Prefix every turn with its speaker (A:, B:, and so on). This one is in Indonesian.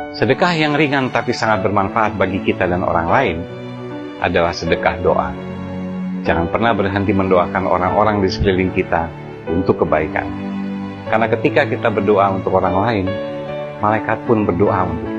A: Sedekah yang ringan tapi sangat bermanfaat bagi kita dan orang lain adalah sedekah doa. Jangan pernah berhenti mendoakan orang-orang di sekeliling kita untuk kebaikan. Karena ketika kita berdoa untuk orang lain, malaikat pun berdoa untuk